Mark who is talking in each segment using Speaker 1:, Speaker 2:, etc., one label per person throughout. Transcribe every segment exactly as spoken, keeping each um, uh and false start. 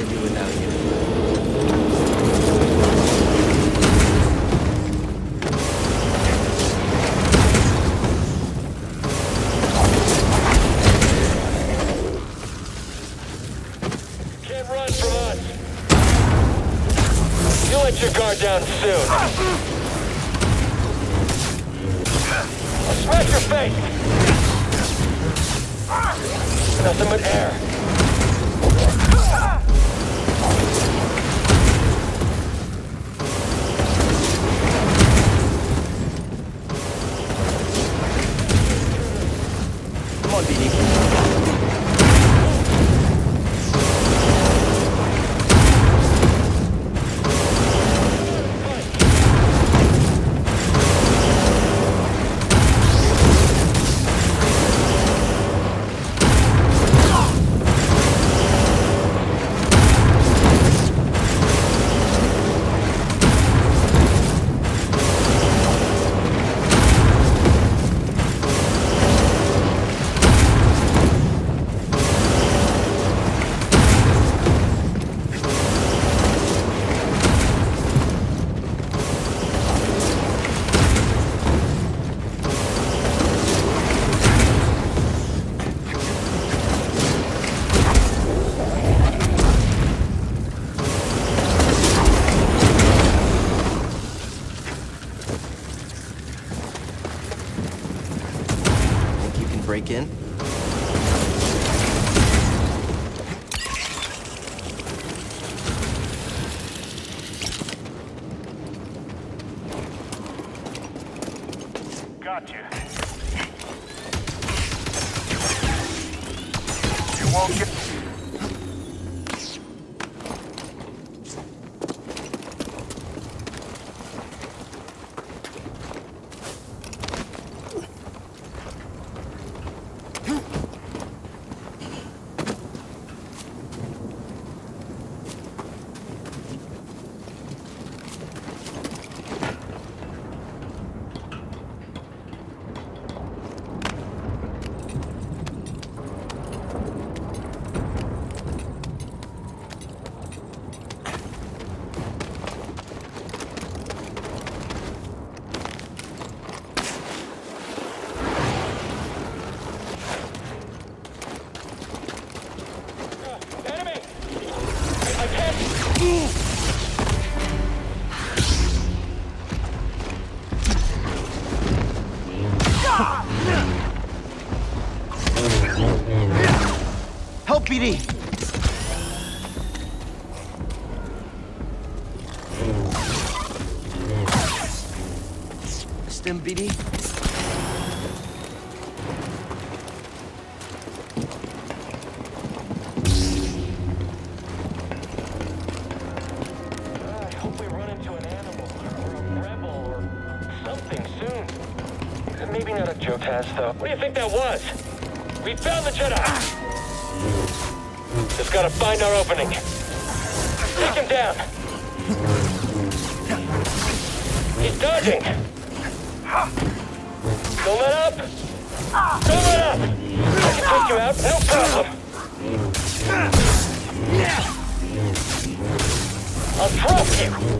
Speaker 1: I do without you?
Speaker 2: Can't run from us. You'll let your guard down soon. I'll smash your face. Nothing but air.
Speaker 1: Come on, B D. Break in?
Speaker 2: Gotcha. You won't get...
Speaker 1: Help, B D! Stim, B D?
Speaker 2: I hope we run into an animal, or a rebel, or something soon. Maybe not a Jotaz, though. What do you think that was? We found the Jedi! Just gotta find our opening. Take him down! He's dodging! Don't let up! Don't let up! I can take you out, no problem! I'll drop you!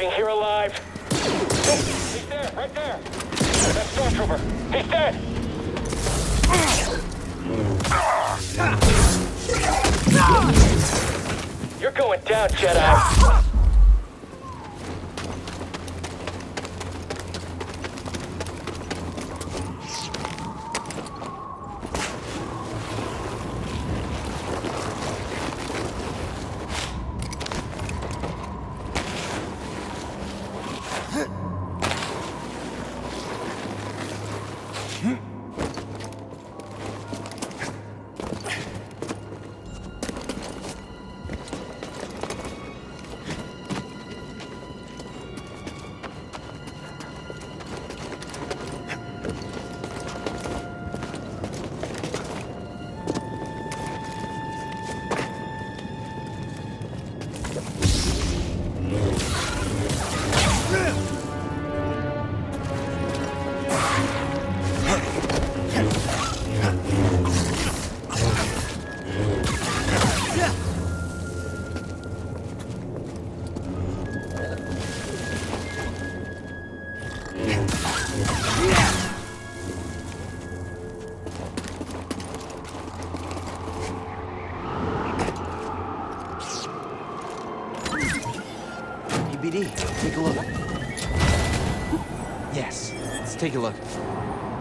Speaker 2: leaving here alive. Oh, he's there, right there. That stormtrooper. He's dead. You're going down, Jedi.
Speaker 1: B D, take a look. Yes, let's take a look.